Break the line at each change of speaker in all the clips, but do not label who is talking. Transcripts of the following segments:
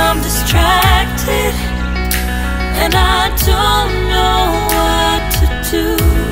I'm distracted and I don't know what to do.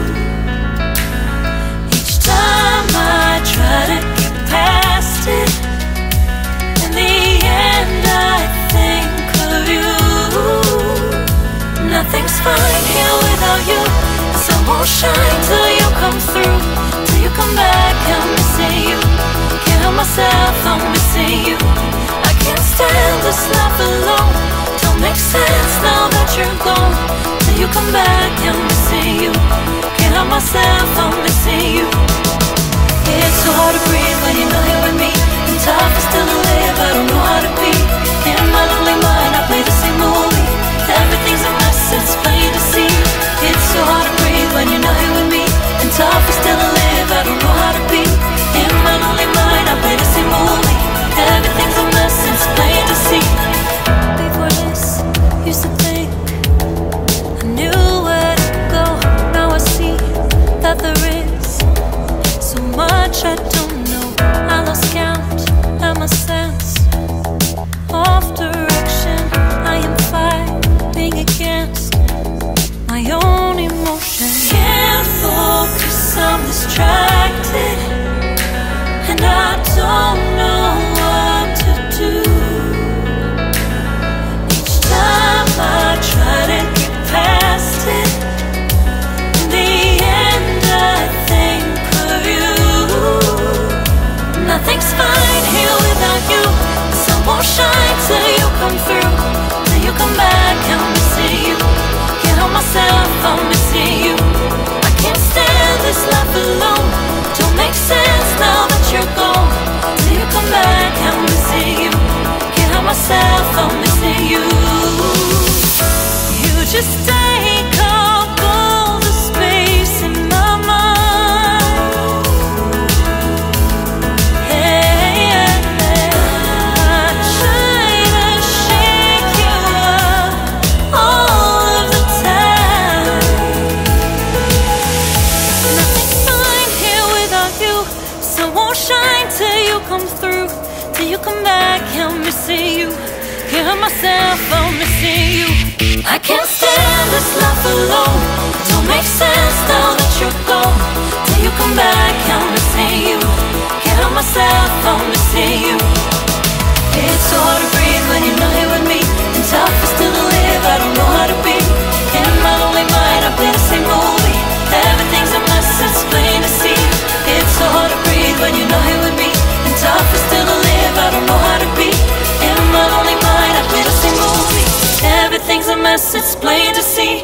Each time I try to get past it, in the end I think of you. Nothing's fine here without you. The sun won't shine till you come through, till you come back. I'm missing you. Can't help myself, I'm missing you. I can't stand this life alone. Don't make sense now that you're gone. Till you come back, I'm missing you. Can't help myself, I'm missing you. It's so hard to breathe when you're not here with me. And tough is still to live, I don't know how to be. In my lonely mind, I play the same movie. Everything's a mess, it's plain to see. It's so hard to breathe when you're not here with me. And tough is still to live, I don't know how to be. In my lonely mind, I play the same movie. Everything's a mess, it's plain to see. Before this, used to think I knew where to go. Now I see that there is so much I don't know. I lost count and my sense of direction. I am fighting against my own emotion. Can't focus, I'm distracted, and I don't know what to do. Each time I try to get past it, in the end I think of you. Nothing's fine here without you. The sun won't shine till you come through, till you come back. I'm missing you. Can't help myself, I'm missing you. I can't stand this life alone. Don't make sense now that you're gone. Till you come back, I'm missing you. Can't help myself, I'm missing you. You just take up all the space in my mind. Hey, I try to shake you up all of the time. Nothing's fine here without you. Sun won't shine till you come through, till you come back. I'm missing you. Can't help myself, I'm missing you. I can't stand this life alone. Don't make sense now that you're gone. Till you come back, I'm missing you. Can't help myself, I'm missing you. It's so hard to breathe when you're not here with me. And tough is still to live, I don't know how to be. In my lonely mind, I play the same movie. Everything's a mess, it's plain to see. It's so hard to breathe when you're not here with me. And tough is still to live, I don't know how to be. In my lonely mind, I play the same movie. Everything's a mess, it's plain to see.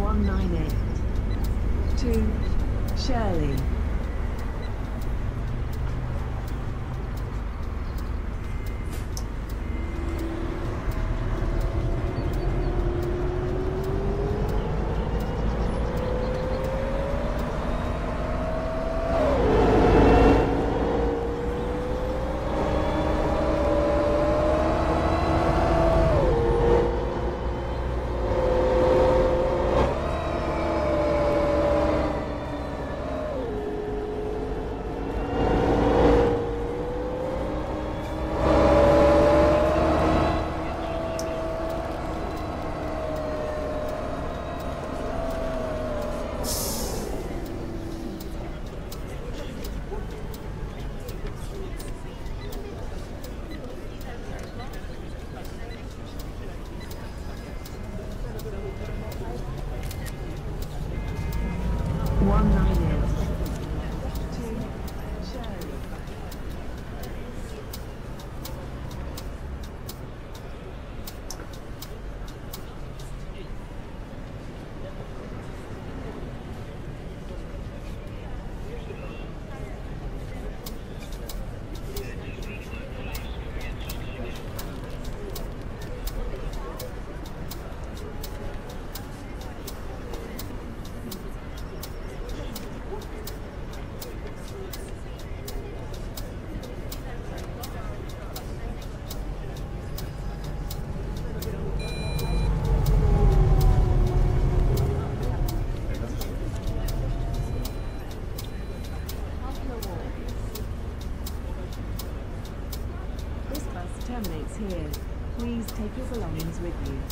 198 to Shirley. Terminates here. Please take your belongings with you.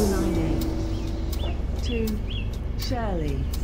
098 to Shirley.